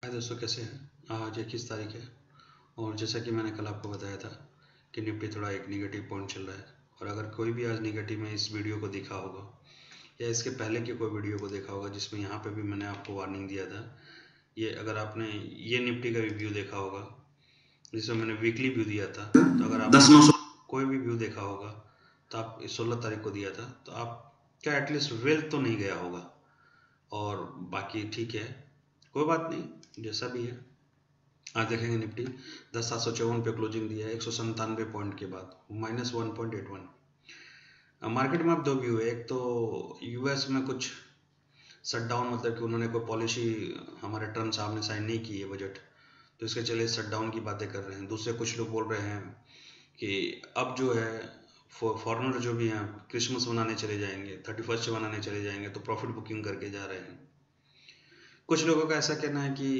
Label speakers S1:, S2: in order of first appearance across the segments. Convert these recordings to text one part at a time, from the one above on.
S1: हाय दोस्तों, कैसे हैं। आज 21 तारीख है और जैसा कि मैंने कल आपको बताया था कि निफ्टी थोड़ा एक निगेटिव पॉइंट चल रहा है। और अगर कोई भी आज निगेटिव में इस वीडियो को देखा होगा या इसके पहले की कोई वीडियो को देखा होगा जिसमें यहाँ पे भी मैंने आपको वार्निंग दिया था, ये अगर आपने ये निफ्टी का भी व्यू देखा होगा जिसमें मैंने वीकली व्यू दिया था, तो अगर आप 10-900 कोई भी व्यू देखा होगा तो आप 16 तारीख को दिया था, तो आपका एटलीस्ट वेल्थ तो नहीं गया होगा। और बाकी ठीक है, कोई बात नहीं, जैसा भी है। आज देखेंगे निफ्टी 10,754 पे क्लोजिंग दिया है 197 पॉइंट के बाद -1.81। मार्केट में अब दो व्यू है। एक तो यूएस में कुछ शटडाउन, मतलब कि उन्होंने कोई पॉलिसी, हमारे ट्रम्प साहब ने साइन नहीं की है बजट, तो इसके चले शटडाउन की बातें कर रहे हैं। दूसरे कुछ लोग बोल रहे हैं कि अब जो है फॉरेनर जो भी हैं क्रिसमस मनाने चले जाएंगे, 31st मनाने चले जाएंगे, तो प्रॉफिट बुकिंग करके जा रहे हैं। कुछ लोगों का ऐसा कहना है कि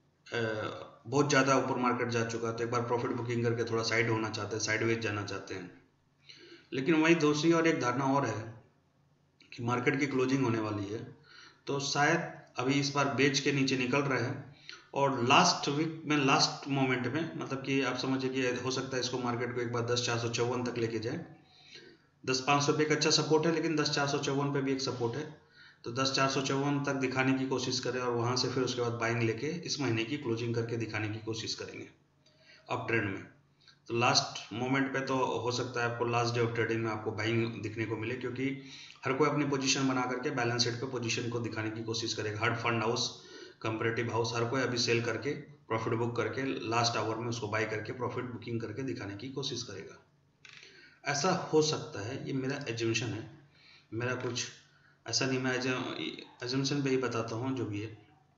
S1: बहुत ज़्यादा ऊपर मार्केट जा चुका है तो एक बार प्रॉफिट बुकिंग करके थोड़ा साइड होना चाहते हैं, साइडवेज जाना चाहते हैं। लेकिन वहीं दूसरी और एक धारणा और है कि मार्केट की क्लोजिंग होने वाली है, तो शायद अभी इस बार बेच के नीचे निकल रहे हैं और लास्ट वीक में, लास्ट मोमेंट में, मतलब कि आप समझिए कि हो सकता है इसको मार्केट को एक बार 10,454 तक लेके जाए। 10,500 पे एक अच्छा सपोर्ट है, लेकिन 10,454 पे भी एक सपोर्ट है, तो 10,454 तक दिखाने की कोशिश करें और वहाँ से फिर उसके बाद बाइंग लेके इस महीने की क्लोजिंग करके दिखाने की कोशिश करेंगे अप ट्रेंड में। तो लास्ट मोमेंट पे तो हो सकता है आपको लास्ट डे ऑफ ट्रेडिंग में आपको बाइंग दिखने को मिले, क्योंकि हर कोई अपनी पोजीशन बना करके बैलेंस शीट पे पोजीशन को दिखाने की कोशिश करेगा। हर फंड हाउस, कंपैरेटिव हाउस, हर कोई अभी सेल करके प्रॉफिट बुक करके लास्ट आवर में उसको बाई करके प्रॉफिट बुकिंग करके दिखाने की कोशिश करेगा। ऐसा हो सकता है, ये मेरा एज्यूमशन है, मेरा कुछ ऐसा नहीं, मैं एजम्पशन पे ही बताता हूँ जो भी है।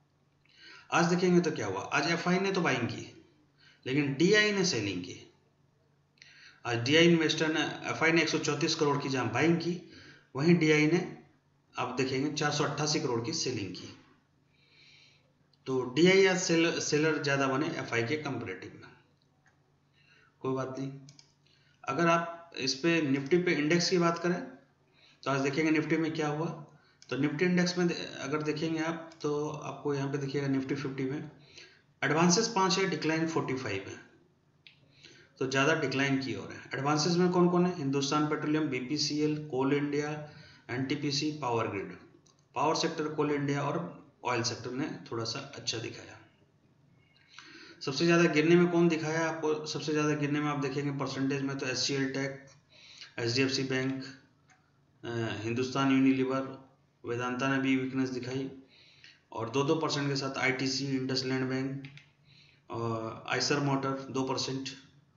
S1: आज देखेंगे तो क्या हुआ। आज एफआई ने तो बाइंग की, लेकिन डीआई ने सेलिंग की। आज डीआई इन्वेस्टर ने, एफआई ने 134 करोड़ की जहाँ बाइंग की, वहीं डीआई ने आप देखेंगे 488 करोड़ की सेलिंग की। तो डीआई या सेलर ज़्यादा बने एफआई के कंपेरेटिव में, कोई बात नहीं। अगर आप इस पे निफ्टी पे इंडेक्स की बात करें तो आज देखेंगे निफ्टी में क्या हुआ। तो निफ्टी इंडेक्स में अगर देखेंगे आप तो आपको यहाँ पे देखिएगा निफ्टी 50 में एडवांसेस 5 है, डिक्लाइन 45 है, तो ज़्यादा डिक्लाइन की ओर है। एडवांसेस में कौन कौन है? Hindustan petroleum, BPCL, coal India, NTPC, power grid. Power sector, coal India और ऑयल सेक्टर ने थोड़ा सा अच्छा दिखाया। सबसे ज़्यादा गिरने में कौन दिखाया आपको? सबसे ज़्यादा गिरने में आप देखेंगे परसेंटेज में तो HCL tech, HDFC bank, Hindustan Unilever, Vedanta ने भी वीकनेस दिखाई। और 2% के साथ ITC, IndusInd bank, Eicher motor 2%,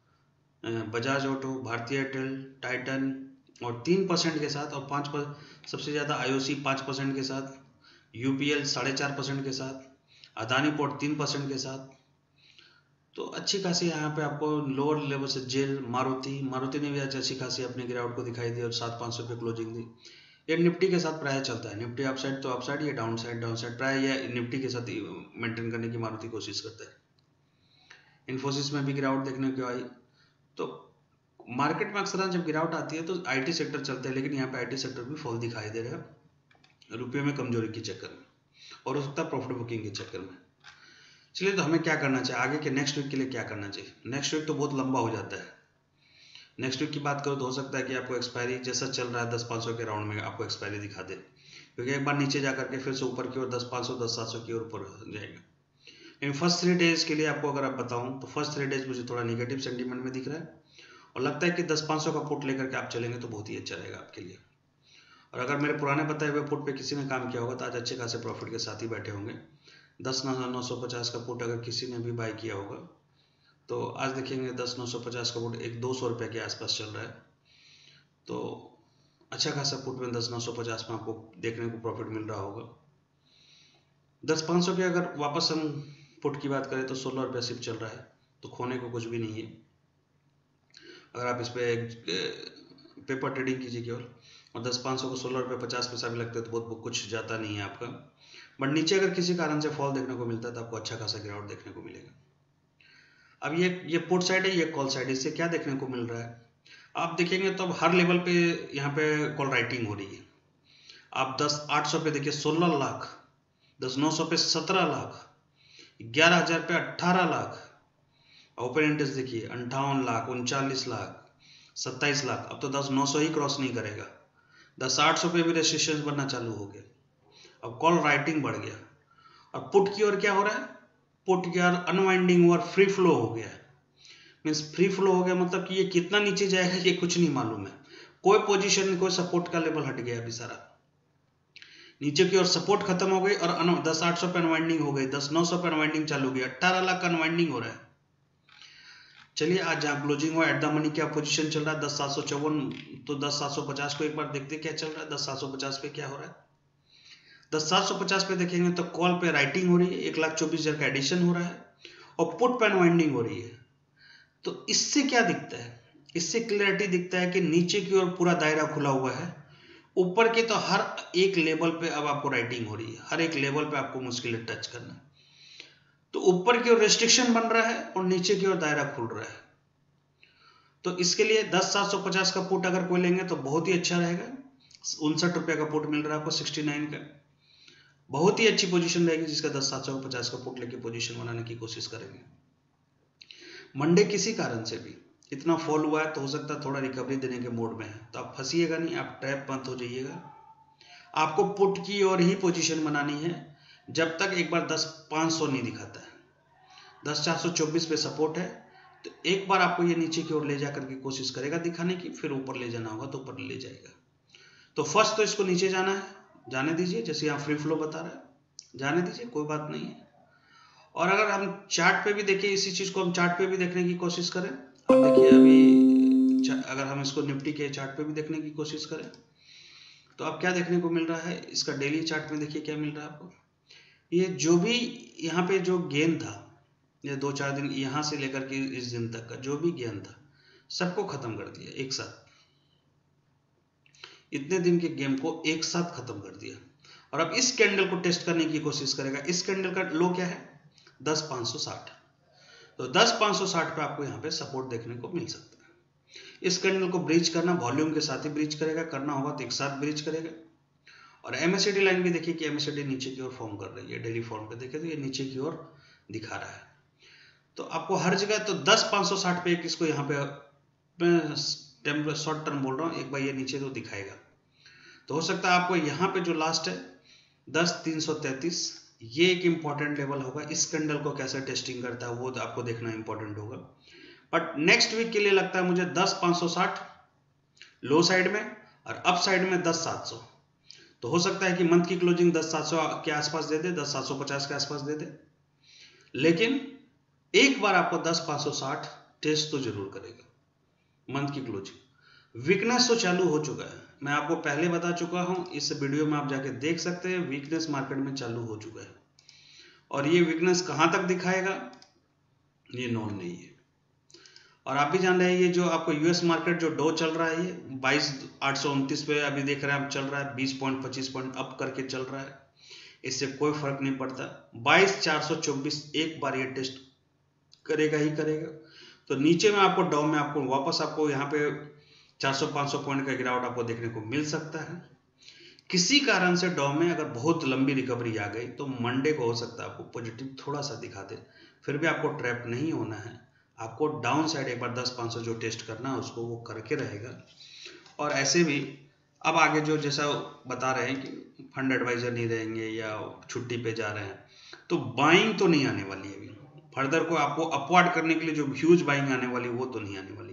S1: Bajaj auto, Bharti Airtel, Titan और 3% के साथ, और 5% सबसे ज़्यादा आईओसी 5% के साथ, यूपीएल 4.5% के साथ, अदानी पोर्ट 3% के साथ। तो अच्छी खासी यहाँ पे आपको लोअर लेवल से जेल, मारुति ने भी आज अच्छी खासी अपनी गिरावट को दिखाई दी और 7,500 पे क्लोजिंग दी। ये निफ्टी के साथ प्राय चलता है, निफ्टी अपसाइड तो अपसाइड, या डाउन साइड प्राय या निफ्टी के साथ मेंटेन करने की मारुति कोशिश करता है। इन्फोसिस में भी गिरावट देखने को आई। तो मार्केट में अक्सर जब गिरावट आती है तो आईटी सेक्टर चलते हैं, लेकिन यहाँ पे आईटी सेक्टर भी फॉल दिखाई दे रहा है रुपये में कमजोरी के चक्कर में, और हो सकता है प्रॉफिट बुकिंग के चक्कर में। चलिए, तो हमें क्या करना चाहिए आगे के नेक्स्ट वीक के लिए? क्या करना चाहिए? नेक्स्ट वीक तो बहुत लंबा हो जाता है। नेक्स्ट वीक की बात करो तो हो सकता है कि आपको एक्सपायरी जैसा चल रहा है 10,500 के राउंड में आपको एक्सपायरी दिखा दे, क्योंकि एक बार नीचे जा करके फिर से ऊपर की ओर 10,500, 10,700 की ओर ऊपर जाएगा। इन फर्स्ट 3 डेज के लिए आपको अगर आप बताऊं तो फर्स्ट 3 डेज मुझे थोड़ा निगेटिव सेंटीमेंट में दिख रहा है, और लगता है कि 10,500 का पुट लेकर के आप चलेंगे तो बहुत ही अच्छा रहेगा आपके लिए। और अगर मेरे पुराने बताए हुए पुट पे किसी ने काम किया होगा तो आज अच्छे खासे प्रॉफिट के साथ ही बैठे होंगे। 10,950 का पुट अगर किसी ने भी बाय किया होगा तो आज देखेंगे 10,950 का पुट एक 200 रुपये के आसपास चल रहा है, तो अच्छा खासा पुट में 10,950 में आपको देखने को प्रॉफिट मिल रहा होगा। 10,500 के अगर वापस हम पुट की बात करें तो 16 रुपये सिर्फ चल रहा है, तो खोने को कुछ भी नहीं है। अगर आप इस पर पेपर ट्रेडिंग कीजिए केवल, और 10,500 को 16 रुपये 50 पैसा भी लगता है तो बहुत कुछ जाता नहीं है आपका। बट नीचे अगर किसी कारण से फॉल देखने को मिलता है तो आपको अच्छा खासा गिरावट देखने को मिलेगा। अब ये पुट साइड है, ये कॉल साइड है। इससे क्या देखने को मिल रहा है आप देखेंगे तो अब हर लेवल पे यहाँ पे कॉल राइटिंग हो रही है। आप 10,800 पे देखिए 16 लाख, 10,900 पे 17 लाख, 11,000 पे 18 लाख। ओपन इंटरेस्ट देखिए 58 लाख, 39 लाख, 27 लाख। अब तो 10,900 ही क्रॉस नहीं करेगा। 10,800 पे भी रेजिस्ट्रेशन बनना चालू हो गया। अब कॉल राइटिंग बढ़ गया। और पुट की ओर क्या हो रहा है? पुट की ओर अनवाइंडिंग और फ्री फ्लो हो गया। मीन्स फ्री फ्लो हो गया मतलब कि ये कितना नीचे जाएगा ये कुछ नहीं मालूम है। कोई पोजीशन, कोई सपोर्ट का लेवल हट गया अभी सारा। नीचे की ओर सपोर्ट खत्म हो गई और 10,800 पे अनवाइंडिंग हो गई, 10,900 पे अनवाइंडिंग चालू हो गई, 18 लाख का अनवाइंडिंग हो रहा है। चलिए आज जहाँ क्लोजिंग हुआ एट द मनी क्या पोजीशन चल रहा है? 10,754। तो 10,750 को एक बार देखते क्या चल रहा है, 10,750 पे क्या हो रहा है। 10,750 पे देखेंगे तो कॉल पे राइटिंग हो रही है, 1,24,000 का एडिशन हो रहा है और पुट पे अनवाइंडिंग हो रही है। तो इससे क्या दिखता है? इससे क्लियरिटी दिखता है कि नीचे की ओर पूरा दायरा खुला हुआ है, ऊपर के तो हर एक लेवल पे अब आपको राइटिंग हो रही है, हर एक लेवल पे आपको मुश्किल है टच करना। तो ऊपर की ओर रेस्ट्रिक्शन बन रहा है और नीचे की ओर दायरा खुल रहा है। तो इसके लिए 10,750 का पुट अगर कोई लेंगे तो बहुत ही अच्छा रहेगा। 59 रुपये का पुट मिल रहा है आपको 69 का। बहुत ही अच्छी पोजीशन रहेगी जिसका 10,750 का पुट लेके पोजीशन बनाने की कोशिश करेंगे। मंडे किसी कारण से भी इतना फॉल हुआ है तो हो सकता है थोड़ा रिकवरी देने के मोड में है, तो आप फंसिएगा नहीं, आप ट्रैप मत हो जाइएगा। आपको पुट की ओर ही पोजीशन बनानी है जब तक एक बार 10,500 नहीं दिखाता है। 10,424 पे सपोर्ट है, तो एक बार आपको ये नीचे की ओर ले जाकर के कोशिश करेगा दिखाने की, फिर ऊपर ले जाना होगा तो ऊपर ले जाएगा। तो फर्स्ट तो इसको नीचे जाना है, जाने दीजिए, जैसे यहाँ फ्री फ्लो बता रहा है, जाने दीजिए, कोई बात नहीं है। और अगर हम चार्ट पे भी देखें, इसी चीज को हम चार्ट पे भी देखने की कोशिश करें, अब देखिए अभी अगर हम इसको निफ्टी के चार्ट पे भी देखने की कोशिश करें तो अब क्या देखने को मिल रहा है, इसका डेली चार्ट में देखिए क्या मिल रहा है आपको। ये जो भी यहाँ पे जो गेन था, ये 2-4 दिन यहाँ से लेकर के इस दिन तक का जो भी गेन था सबको खत्म कर दिया एक साथ। इतने दिन के गेम को एक साथ खत्म कर दिया और अब इस कैंडल को टेस्ट करने की कोशिश करेगा। इस कैंडल का लो क्या है? 10,560। तो 10,560 पे आपको यहाँ पे सपोर्ट देखने को मिल सकता है। इस कैंडल को ब्रीच करना, वॉल्यूम के साथ ही ब्रीच करेगा, करना होगा तो एक साथ ब्रीच करेगा। और एमएससीडी लाइन भी देखिए कि एमएससीडी नीचे की ओर फॉर्म कर रही है। डेली फॉर्म पे देखें तो ये नीचे की ओर दिखा रहा है। तो आपको हर जगह तो 10,560 पे इसको यहाँ पे शॉर्ट टर्म बोल रहा हूँ, एक बार ये नीचे तो दिखाएगा। तो हो सकता है आपको यहाँ पे जो लास्ट है 10,333, ये एक इंपॉर्टेंट लेवल होगा। इस कैंडल को कैसे टेस्टिंग करता है वो तो आपको देखना इंपॉर्टेंट होगा। बट नेक्स्ट वीक के लिए लगता है मुझे 10,560 लो साइड में और अप साइड में 10,700। तो हो सकता है कि मंथ की क्लोजिंग 10,700 के आसपास दे दे, 10,750 के आसपास दे दे, लेकिन एक बार आपको 10,560 टेस्ट तो जरूर करेगा मंथ की क्लोजिंग। वीकनेस तो चालू हो चुका है, मैं आपको पहले बता चुका हूं, इस वीडियो में आप जाके देख सकते हैं। वीकनेस मार्केट में चालू हो चुका है और ये वीकनेस कहां तक दिखाएगा ये नोन नहीं है। और आप भी जान रहे हैं ये जो आपको यूएस मार्केट जो डो चल रहा है ये 22,829 पे अभी देख रहे हैं आप चल रहा है, 20 पॉइंट 25 पॉइंट अप करके चल रहा है। इससे कोई फर्क नहीं पड़ता, 22,424 एक बार ये टेस्ट करेगा ही करेगा। तो नीचे में आपको डाउन में आपको वापस आपको यहाँ पे 400-500 पॉइंट का गिरावट आपको देखने को मिल सकता है। किसी कारण से डाउन में अगर बहुत लंबी रिकवरी आ गई तो मंडे को हो सकता है आपको पॉजिटिव थोड़ा सा दिखा दे, फिर भी आपको ट्रैप नहीं होना है। आपको डाउन साइड एक बार 10,500 जो टेस्ट करना है उसको वो करके रहेगा। और ऐसे भी अब आगे जो जैसा बता रहे हैं कि फंड एडवाइजर नहीं रहेंगे या छुट्टी पे जा रहे हैं, तो बाइंग तो नहीं आने वाली है अभी फर्दर को आपको अपवर्ड करने के लिए जो ह्यूज बाइंग आने वाली वो तो नहीं आने वाली।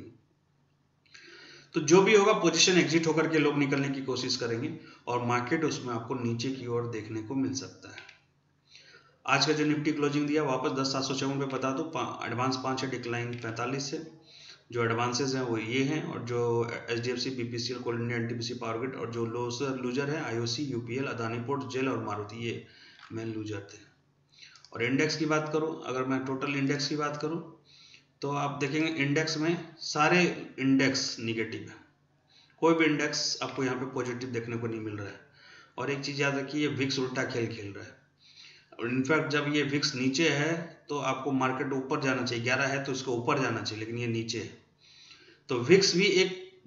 S1: तो जो भी होगा पोजीशन एग्जिट होकर के लोग निकलने की कोशिश करेंगे और मार्केट उसमें आपको नीचे की ओर देखने को मिल सकता है। आज का जो निफ्टी क्लोजिंग दिया वापस 10,754 पे बता दो, एडवांस 5 है, डिक्लाइन 45 है। जो एडवांसेज हैं वो ये हैं और जो HDFC, BPCL, coal India, NTPC, power grid और जो लूजर है IOC, UPL, Adani port, GAIL और मारुति, ये मेन लूजर थे। और इंडेक्स की बात करूं, अगर मैं टोटल इंडेक्स की बात करूं तो आप देखेंगे इंडेक्स में सारे इंडेक्स निगेटिव है, कोई भी इंडेक्स आपको यहाँ पे पॉजिटिव देखने को नहीं मिल रहा है। और एक चीज़ याद रखिए, ये विक्स उल्टा खेल खेल रहा है और इनफैक्ट जब ये विक्स नीचे है तो आपको मार्केट ऊपर जाना चाहिए, 11 है तो इसको ऊपर जाना चाहिए, लेकिन ये नीचे है। तो विक्स भी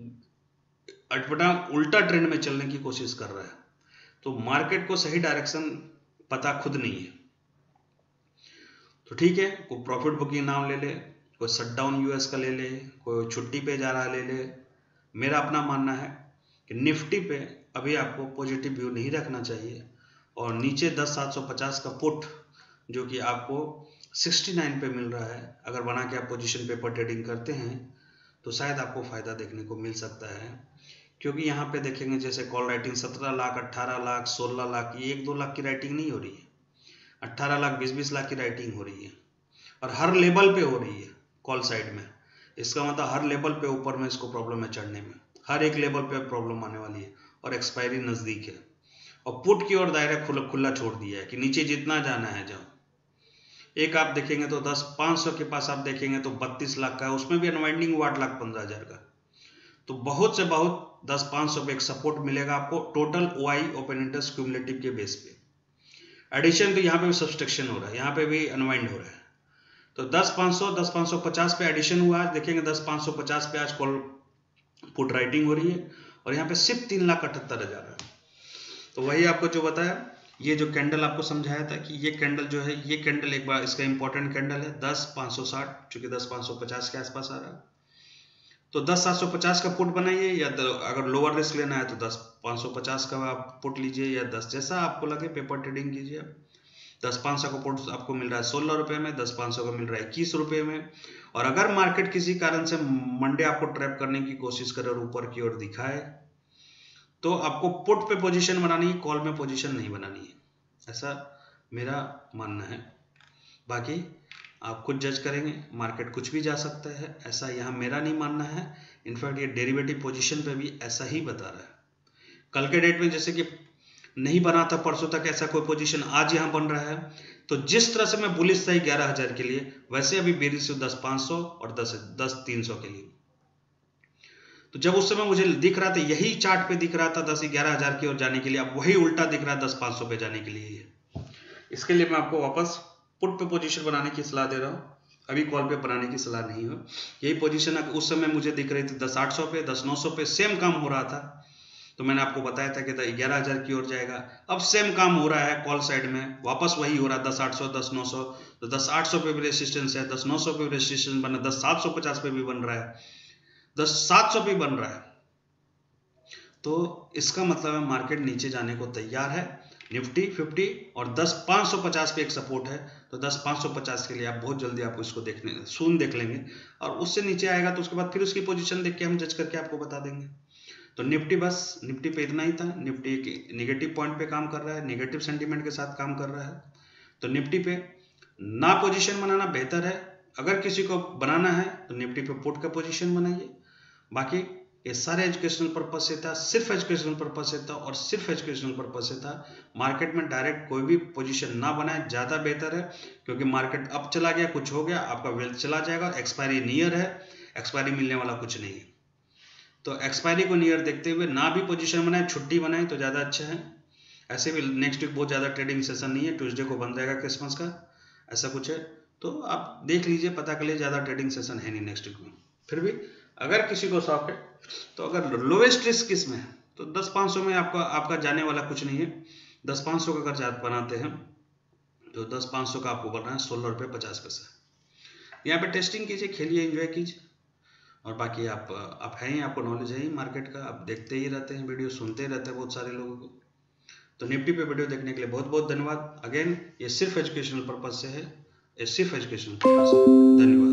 S1: एक अटपटा उल्टा ट्रेंड में चलने की कोशिश कर रहा है। तो मार्केट को सही डायरेक्शन पता खुद नहीं है। तो ठीक है, कोई प्रॉफिट बुकिंग नाम ले ले, कोई शटडाउन यूएस का ले ले, कोई छुट्टी पे जा रहा ले ले। मेरा अपना मानना है कि निफ्टी पे अभी आपको पॉजिटिव व्यू नहीं रखना चाहिए, और नीचे 10,750 का पुट जो कि आपको 69 पे मिल रहा है, अगर बना के आप पोजीशन पेपर ट्रेडिंग करते हैं तो शायद आपको फ़ायदा देखने को मिल सकता है। क्योंकि यहाँ पे देखेंगे जैसे कॉल राइटिंग 17 लाख, 18 लाख, 16 लाख, ये 1-2 लाख की राइटिंग नहीं हो रही है, 18 लाख, 20-20 लाख की राइटिंग हो रही है, और हर लेवल पे हो रही है कॉल साइड में। इसका मतलब हर लेवल पे ऊपर में इसको प्रॉब्लम है चढ़ने में, हर एक लेवल पे प्रॉब्लम आने वाली है, और एक्सपायरी नज़दीक है, और पुट की ओर दायरा खुला छोड़ दिया है कि नीचे जितना जाना है जाओ। एक आप देखेंगे तो 10-500 के पास आप देखेंगे तो 32 लाख का है, उसमें भी अनवाइंडिंग हुआ 8,15,000 का। तो बहुत से बहुत 10-500 पे एक सपोर्ट मिलेगा आपको total OI open interest cumulative के बेस पे। एडिशन तो यहाँ पे भी सब्सट्रैक्शन हो रहा है, यहाँ पे भी अनवाइंड हो रहा है। तो 10,500 10,550 पे एडिशन हुआ है, देखेंगे 10,550 पे आज कॉल पुट राइटिंग हो रही है, और यहाँ पे सिर्फ 3,78,000 है। तो वही आपको जो बताया, ये जो कैंडल आपको समझाया था कि ये कैंडल जो है, ये कैंडल एक बार इसका इंपॉर्टेंट कैंडल है 10,560, चूंकि 10,550 के आसपास आ रहा है। तो 10,750 का पुट बनाइए, या अगर लोअर रिस्क लेना है तो 10,550 का आप पुट लीजिए, या 10 जैसा आपको लगे पेपर ट्रेडिंग कीजिए। 10,500 का पुट आपको मिल रहा है 16 रुपये में, 10,500 का मिल रहा है 21 रुपये में। और अगर मार्केट किसी कारण से मंडे आपको ट्रैप करने की कोशिश करे और ऊपर की ओर दिखाए, तो आपको पुट पे पोजीशन बनानी है, कॉल में पोजीशन नहीं बनानी है, ऐसा मेरा मानना है। बाकी आप खुद जज करेंगे, मार्केट कुछ भी जा सकता है, ऐसा यहाँ मेरा नहीं मानना है। इनफैक्ट ये डेरिवेटिव पोजीशन पे भी ऐसा ही बता रहा है। कल के डेट में जैसे कि नहीं बना था परसों तक ऐसा कोई पोजीशन, आज यहाँ बन रहा है। तो जिस तरह से मैं बुलिश था 11,000 के लिए, वैसे अभी बेरिश 10,500 और 10,300 के लिए। तो जब उस समय मुझे दिख रहा था, यही चार्ट पे दिख रहा था 10-11,000 की ओर जाने के लिए, अब वही उल्टा दिख रहा है 10,500 पे जाने के लिए। इसके लिए मैं आपको वापस पुट पे पोजीशन बनाने की सलाह दे रहा हूँ, अभी कॉल पे बनाने की सलाह नहीं हो। यही पोजीशन उस समय मुझे दिख रही थी 10,800 पे, 10,900 पे सेम काम हो रहा था, तो मैंने आपको बताया था कि 11,000 की ओर जाएगा। अब सेम काम हो रहा है कॉल साइड में, वापस वही हो रहा है 10,800, 10,900। तो 10,800 पे भी रेसिस्टेंस है, 10,900 पे भी रेसिस्टेंस बना, 10,750 पे भी बन रहा है, 10,700 पे बन रहा है। तो इसका मतलब है मार्केट नीचे जाने को तैयार है। निफ्टी 50 और 10,550 पे एक सपोर्ट है, तो 10,550 के लिए आप बहुत जल्दी आपको इसको देख लेंगे, और उससे नीचे आएगा तो उसके बाद फिर उसकी पोजीशन देख के हम जज करके आपको बता देंगे। तो निफ्टी पे इतना ही था। निफ्टी एक नेगेटिव पॉइंट पे काम कर रहा है, नेगेटिव सेंटीमेंट के साथ काम कर रहा है, तो निफ्टी पे ना पोजीशन बनाना बेहतर है। अगर किसी को बनाना है तो निफ्टी पे पुट का पोजीशन बनाइए। बाकी ये सारे एजुकेशनल पर्पज से था, सिर्फ एजुकेशनल पर्पज से था, और सिर्फ एजुकेशनल पर्पज से था। मार्केट में डायरेक्ट कोई भी पोजीशन ना बनाए, ज़्यादा बेहतर है, क्योंकि मार्केट अप चला गया, कुछ हो गया, आपका वेल्थ चला जाएगा। एक्सपायरी नियर है, एक्सपायरी मिलने वाला कुछ नहीं है। तो एक्सपायरी को नियर देखते हुए ना भी पोजीशन बनाए, छुट्टी बनाए तो ज़्यादा अच्छा है। ऐसे भी नेक्स्ट वीक बहुत ज़्यादा ट्रेडिंग सेशन नहीं है, ट्यूसडे को बंद रहेगा क्रिसमस का, ऐसा कुछ है, तो आप देख लीजिए, पता कर लीजिए, ज़्यादा ट्रेडिंग सेशन है नहीं नेक्स्ट वीक में। फिर भी अगर किसी को शौक है, तो अगर लोवेस्ट रिस्क किस में है, तो 10,500 में आपका जाने वाला कुछ नहीं है। 10,500 का अगर बनाते हैं तो 10,500 का आपको बन रहा है 16 रुपये 50 पैसा। यहाँ पे टेस्टिंग कीजिए, खेलिए, एंजॉय कीजिए, और बाकी आप हैं ही, आपको नॉलेज है ही मार्केट का, आप देखते ही रहते हैं वीडियो, सुनते रहते हैं बहुत सारे लोगों को। तो निफ्टी पे वीडियो देखने के लिए बहुत बहुत धन्यवाद। अगेन ये सिर्फ एजुकेशनल पर्पज से है, ये सिर्फ एजुकेशनल पर्पज से। धन्यवाद।